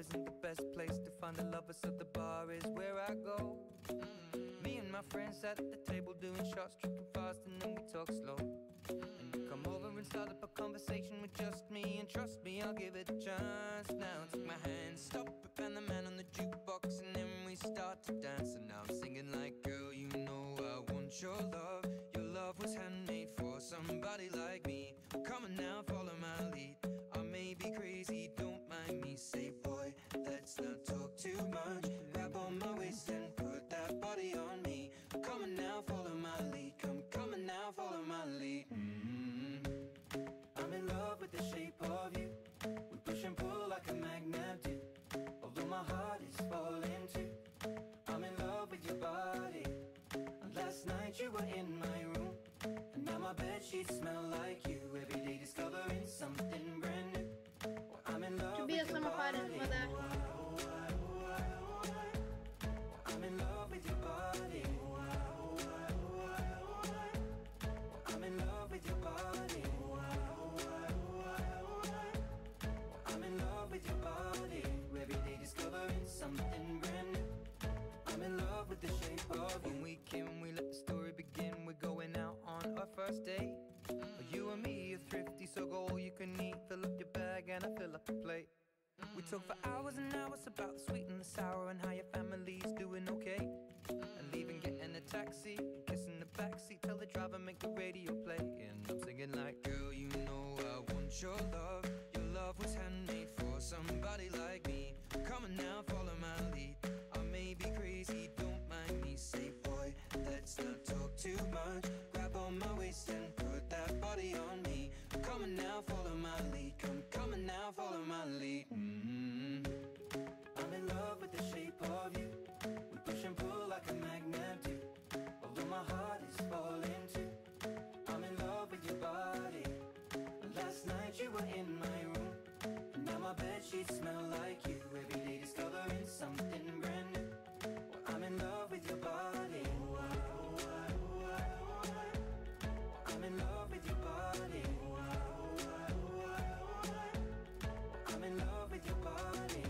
isn't the best place to find a lover, so the bar is where I go. Me and my friends at the table doing shots, tripping fast, and then we talk slow. And you come over and start up a conversation with just me, and trust me, I'll give it a chance. Now take my hand, stop it, and the man on the jukebox, and then we start to dance. And now I'm singing like, girl, you know I want your love. Your love was handmade for somebody like me. Come on now, follow my lead. I may be crazy, don't mind me. Say, boy, let's not talk too much. Grab on my waist and put that body on me. Come on now, follow my lead. Come on now, follow my lead. I'm in love with the shape of you. We push and pull like a magnet do. Although my heart is falling too. I'm in love with your body. Last night you were in my room, and now my bedsheets smell like you. Every day discovering something brand new. Well, I'm in love with your body. I'm in love with your body. I'm in love with your body. I'm in love with your body. Every day discovering something brand new. I'm in love with the shape of you. When we came, we let the story begin. We're going out on our first date. You and me are thrifty, so go all you can eat. Fill up your bag and I fill up the plate. We talk for hours and hours about the sweet and the sour, and how your family's doing okay. And leaving, getting a taxi, kissing the backseat, tell the driver make the radio play. And I'm singing like, girl, you know I want your love. Your love was handmade for somebody like me. Come on now, follow my lead. I may be crazy, don't mind me. Say, boy, let's not talk too much. Grab on my waist and put that body on me. Come on now, follow my lead. Come on now, follow my lead. I'm in love with the shape of you. We push and pull like a magnet do. Although my heart is falling too. I'm in love with your body. Last night you were in my room, and now my bedsheets smell like you. Every day discovering something brand new. Well, I'm in love with your body. I'm in love with your body. I'm in love with your body.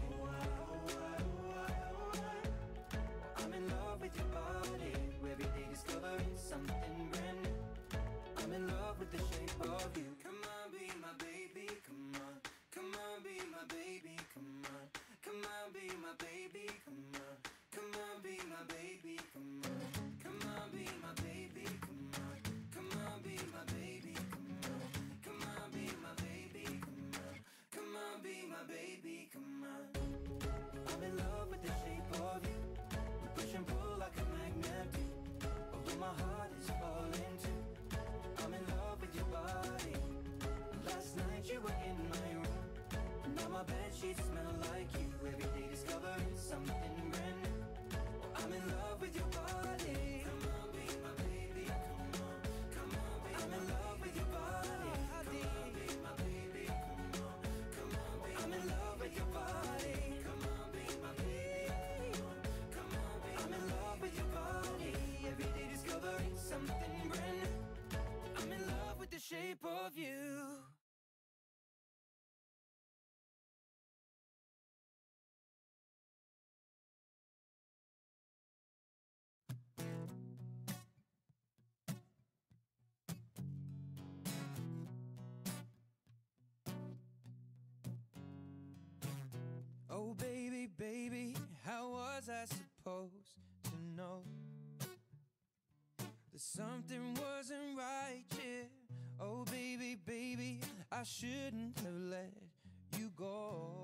I'm in love with your body. Every day discovering something brand new. I'm in love with the shape of you. Come on, be my baby, come on. Come on, be my baby, come on. Come on, be my baby, come on. Come on, be my baby, come on. Come on, be my baby, come on. Come on, be my baby, come on. Come on, be my baby, come on. Come on, be my baby, come on. I'm in love with the shape of you. We push and pull like a magnet do. Although my heart is falling too. I'm in love with your body. Last night you were in my room, and now my bedsheets smell like you. Every day discovering something brand new. Well, I'm in love with your body. Come on, be my baby, come on. Come on, be I'm in love with your body. Come on, be my baby, come on. Come on, be I'm in love with your body. Come on, be my baby, come on. Come on, be I'm in love with your body. Every day discovering something brand new. I'm in love with the shape of you. Oh baby, baby, how was I supposed to know that something wasn't right, yeah? Oh baby, baby, I shouldn't have let you go.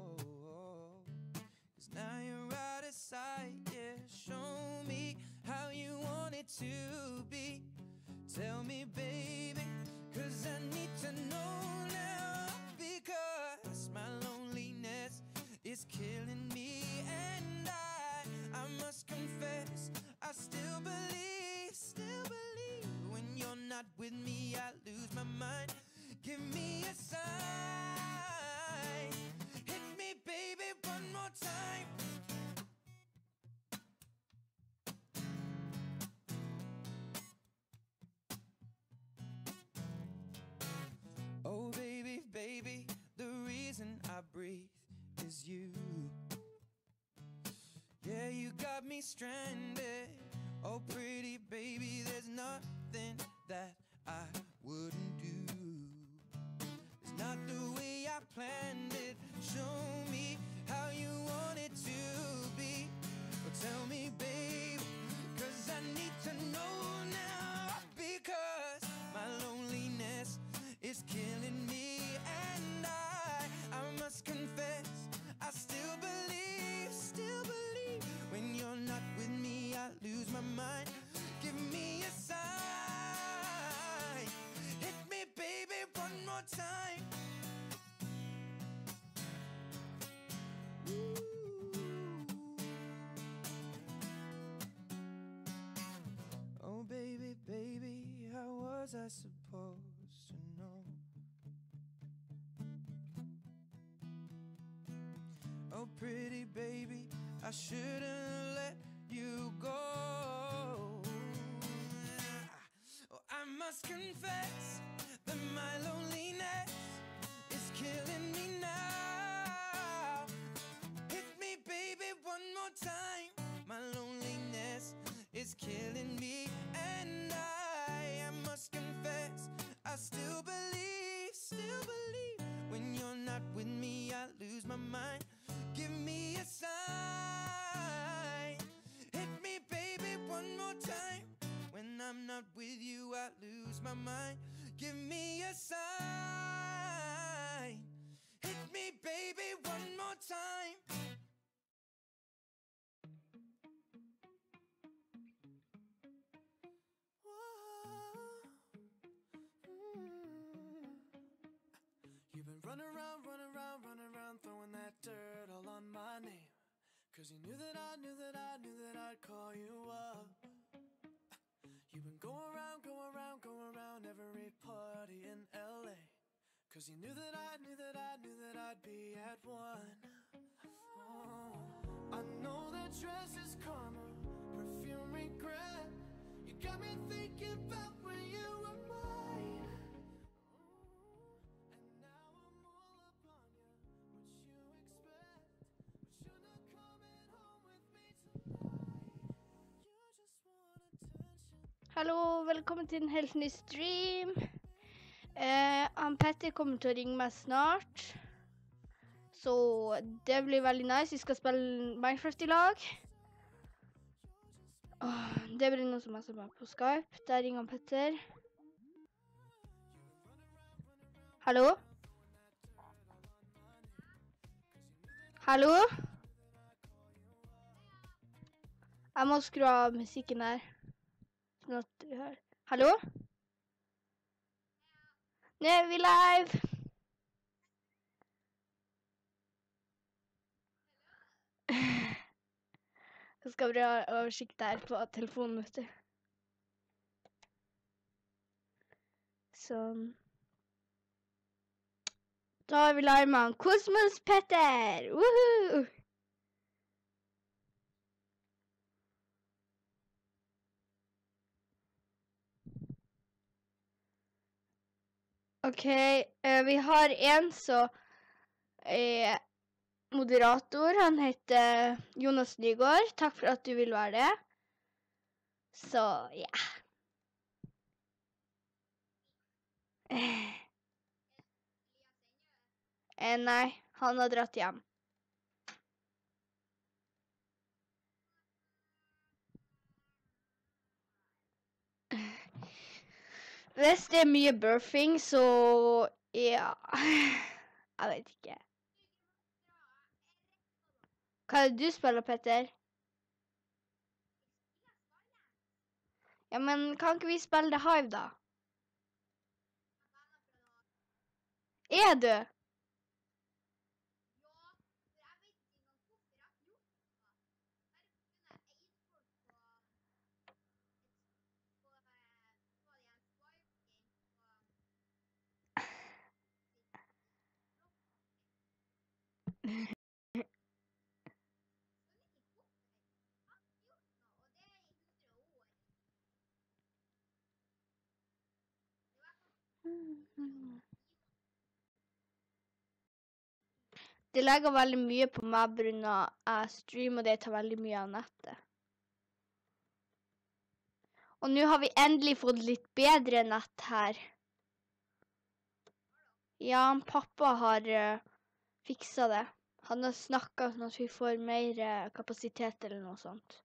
'Cause now you're out of sight, yeah. Show me how you want it to be. Tell me, baby, 'cause I need to know now. Because my loneliness is killing me, and I must confess, I still believe when you're not with me, I lose my mind. Give me a sign. Hit me, baby, one more time. Oh baby, baby, the reason I breathe is you. got me stranded. Oh, pretty baby, there's nothing that I wouldn't do. It's not the way I planned it. Show me how you want it to be. Well, tell me, babe, 'cause I need to know now. Because my loneliness is killing me, and I must confess, I still believe when you're not with me, I lose my mind. Give me a sign, hit me, baby, one more time. Ooh. Oh, baby, baby, how was I supposed to know? Oh, pretty baby, I shouldn't let you go. Oh, I must confess that my loneliness is killing me now. Hit me, baby, one more time. My loneliness is killing me, and I must confess, I still believe when you're not with me, I lose my mind. Give me a sign, hit me, baby, one more time. When I'm not with you, I lose my mind. Give me a sign, hit me, baby, one more time. You've been running around, throwing that dirt all on my name. 'Cause you knew that I'd call you up. You've been going around every party in LA. 'Cause you knew that I'd be at one. Oh, I know that dress is karma, perfume regret. You got me thinking about when you were mine. And now I'm all up on you. What you expect? But you're not coming home with me tonight. You just want attention. Hallo, velkommen til en helt ny stream. Petter kommer til å ringe meg snart. Så det blir veldig nice. Vi skal spille Minecraft i lag. Det blir noen som har sett meg på Skype. Der ringer Petter. Hallo? Hallo? Jeg må skru av musikken her. Sånn at vi hører. Hallo? Nå er vi live! Jeg skal prøve å oversikt her på telefonen, vet du. Sånn. Da har vi live med han Kosmos Petter! Woohoo! Ok, vi har en som er moderator. Han heter Jonas Nygaard. Takk for at du vil være det. Så, ja. Nei, han har dratt hjem. Hvis det er mye burfing, så ja, jeg vet ikke. Hva er det du spiller, Petter? Ja, men kan ikke vi spille The Hive, da? Er du? Det legger veldig mye på meg, Bruna. Jeg streamer, det tar veldig mye av nettet. Og nå har vi endelig fått litt bedre nett her. Ja, pappa har fikset det. Han har snakket sånn at vi får mer kapasitet eller noe sånt.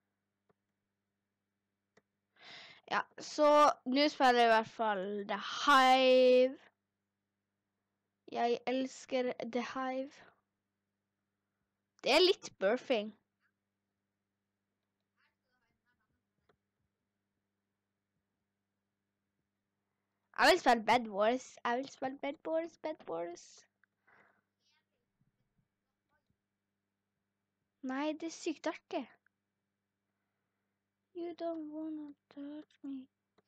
Ja, så nå spiller jeg i hvert fall The Hive. Jeg elsker The Hive. Det er litt burfing. Jeg vil spille Bed Wars. Bed Wars. Nei, det er sykt artig. You don't wanna touch me.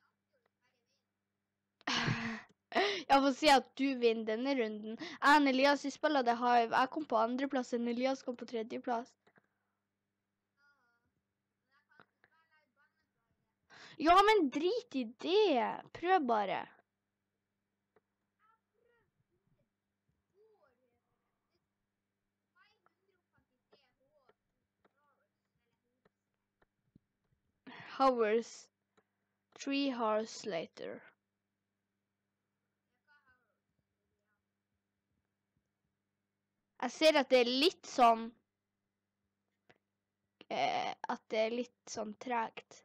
Jeg får si at du vinner denne runden. Jeg og Elias spiller The Hive. Jeg kom på 2. plass, og Elias kom på 3. plass. Ja, men drit i det. Prøv bare. Hours. 3 hours later. Jeg ser at det er litt sånn tregt.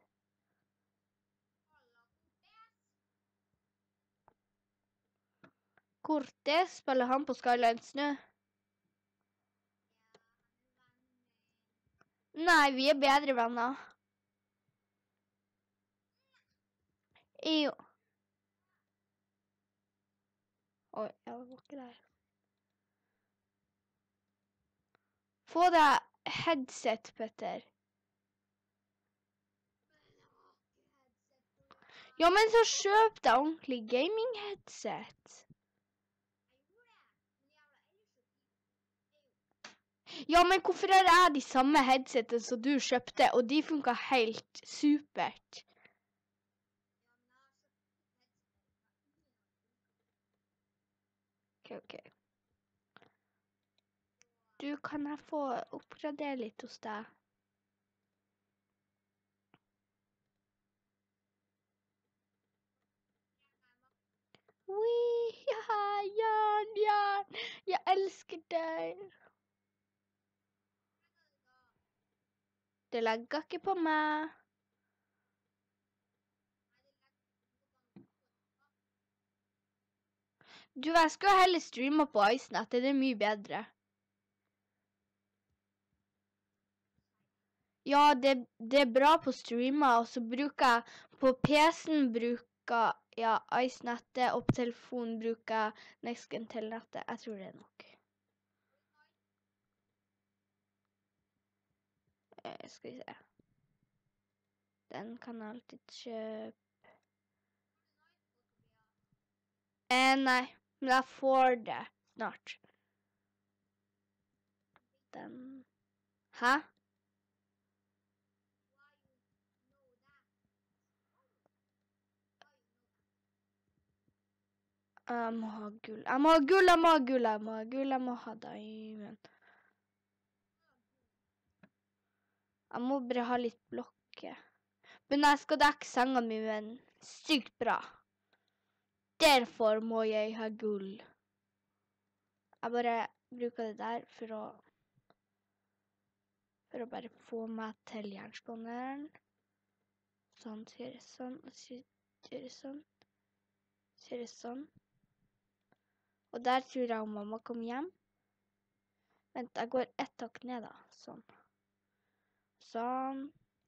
Cortez spiller han på Skylines nå? Nei, vi er bedre venner. Jo. Oi, jeg var ikke der. Få deg headset, Petter. Ja, men så kjøp deg ordentlig gaming-headset. Ja, men hvorfor har jeg de samme headsetene som du kjøpte, og de funker helt supert? Ok. Du, kan jeg få oppgradere litt hos deg? Ja, Jan, jeg elsker deg. Det legger ikke på meg. Du, jeg skal heller streame på Icenet, det er mye bedre. Ja, det er bra på streamer, og så bruker jeg på PC-en Icenettet, og på telefonen bruker jeg Nextgen-telnettet. Jeg tror det er nok. Skal vi se. Den kan jeg alltid kjøpe. Nei, men jeg får det snart. Den. Hæ? Jeg må ha gull. Jeg må ha diamond. Jeg må bare ha litt blokker. Men jeg skal dekke senga mi med en sykt bra. Derfor må jeg ha gull. Jeg bare bruker det der for å bare få meg til jernspanneren. Sånn, så gjør jeg sånn, og så gjør jeg sånn. Så gjør jeg sånn. Og der tror jeg om mamma kom hjem. Vent, jeg går ett takk ned da. Sånn. Sånn.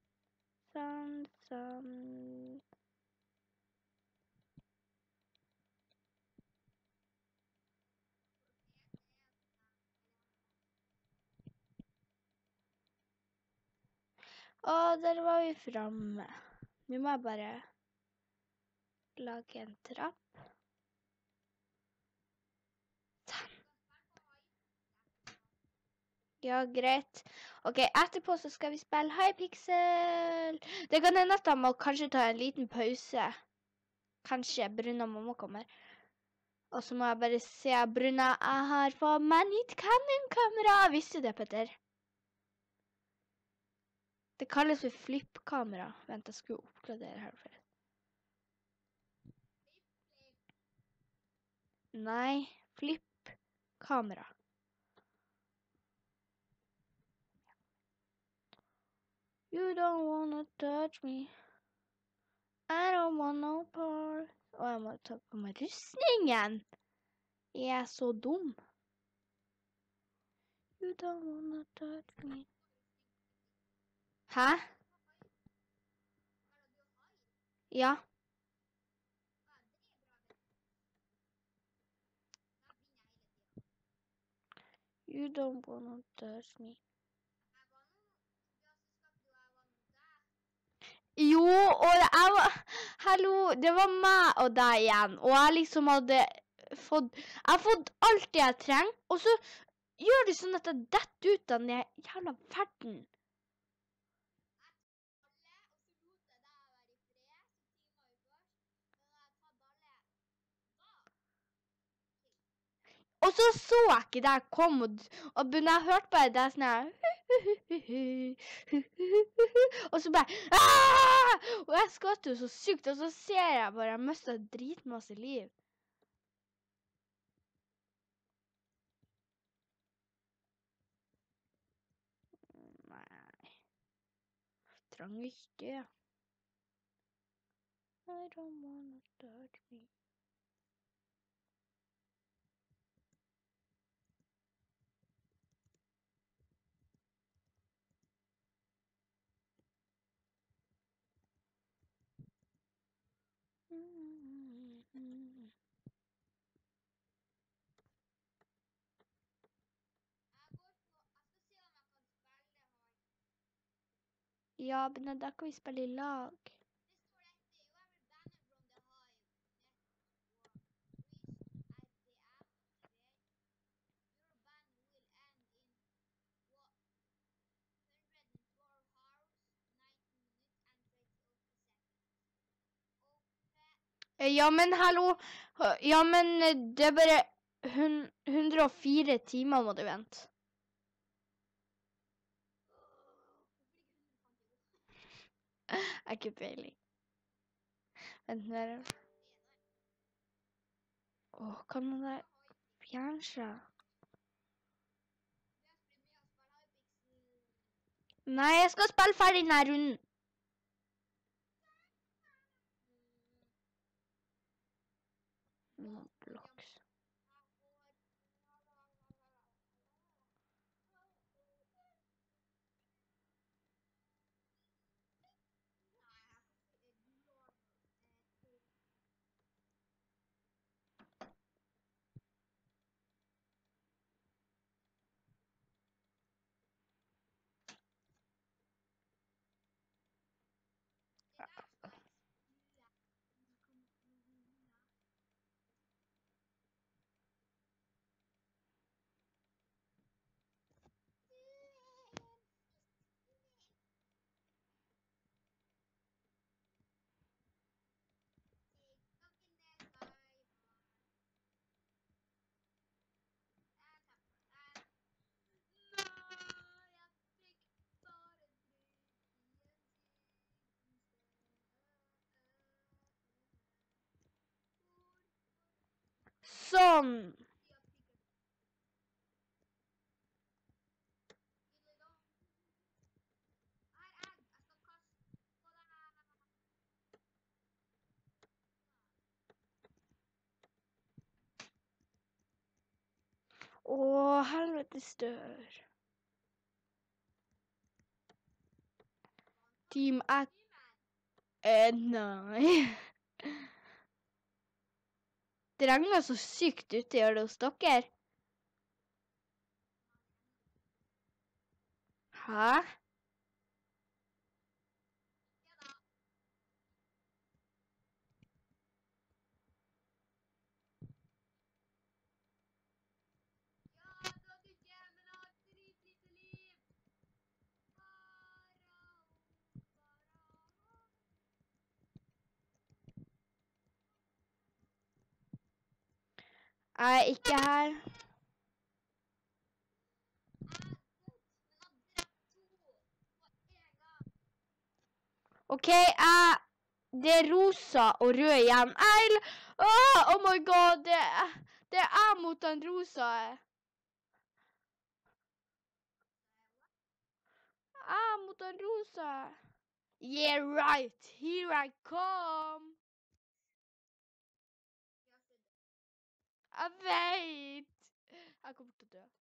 Og der var vi fremme. Nå må jeg bare lage en trapp. Ja, greit. Ok, etterpå så skal vi spille Hypixel. Det kan hende at jeg må kanskje ta en liten pause. Kanskje Bruna mamma kommer. Og så må jeg bare se Bruna, jeg har fått meg nytt Canon-kamera. Visste du det, Petter? Det kalles for flip-kamera. Vent, jeg skulle oppgradere her for. Nei, flip-kamera. You don't wanna touch me. I don't want no part. Og jeg må ta på meg rustningen. Jeg er så dum. You don't wanna touch me. Hæ? Ja. You don't wanna touch me. Jo, og jeg var... Hallo, det var meg og deg igjen. Og jeg liksom hadde fått... Jeg har fått alt det jeg trenger, og så gjør det sånn at jeg detter ut av den jævla verden. Og så jeg ikke da jeg kom, og når jeg hørte bare det sånn her... Og så bare... Og jeg skvatt jo så sykt, og så ser jeg bare jeg mistet dritmasse liv. Nei. Trang ikke. I don't wanna touch me. Ja, men da kan vi spille i lag. Ja, men hallo. Ja, men det er bare 104 timer må du vente. Jeg har ikke peiling. Vent, nå er det... Åh, kan man da fjerne seg? Nei, jeg skal spille ferdig denne runden. Blocks. Sånn. Åh, helvetes dør. Team at... nei. Det regner så sykt ute, gjør det hos dere? Hæ? Jeg er ikke her. OK, det er rosa og rød igjen. Oh my god, det er mot den rosa. Mot den rosa. Yeah, right. Here I come. Jeg vet. Jeg kommer til å dø.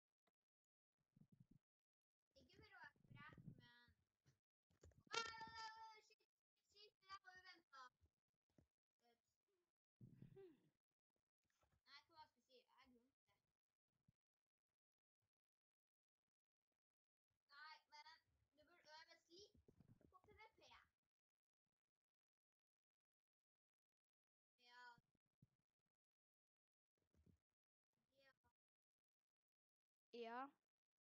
Ja.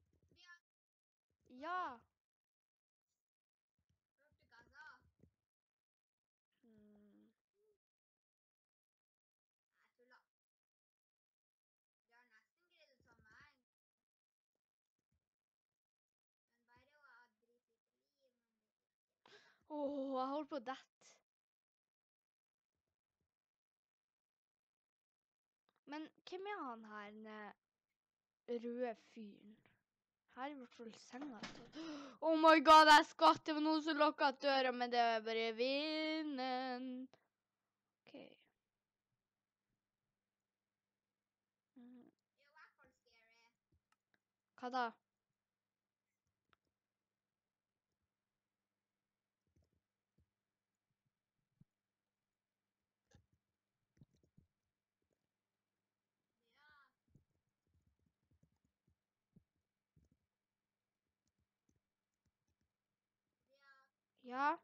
Ja. Jeg holder på å dette. Men hvem er han her, den røde fyren? Her er i hvert fall senga. Oh my god, jeg skatt. Det var noen som lukket døra, men det var bare vinden. Ok. Hva da? Ja.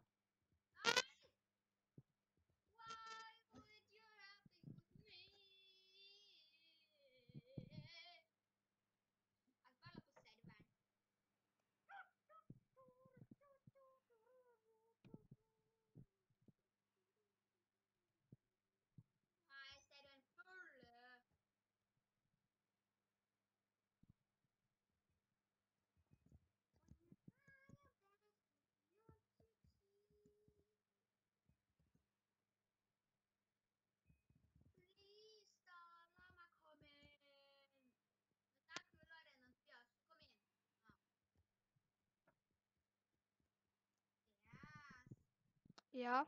Ja.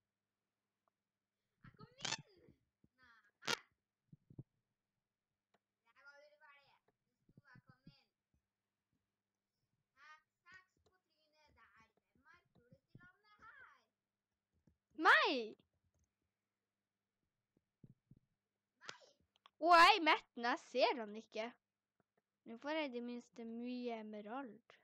Meg! Jeg er metten, jeg ser han ikke. Nå får jeg i det minste mye emerald.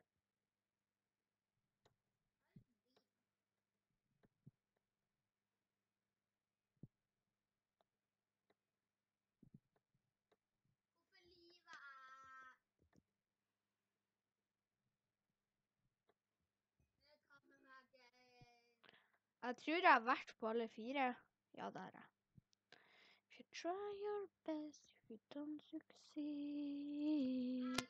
Jeg tror jeg har vært på alle 4. Ja, det har jeg. If you try your best, if you don't succeed.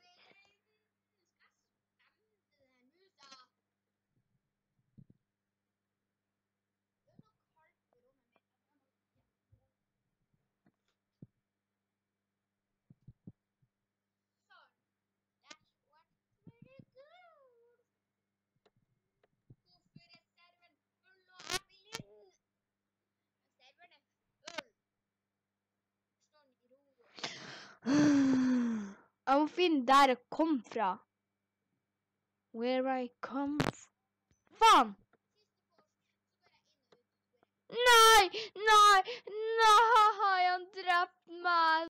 Jeg må finne der jeg kom fra. Where I come from. Faen! Nei! Nei! Nei! Han drepte meg!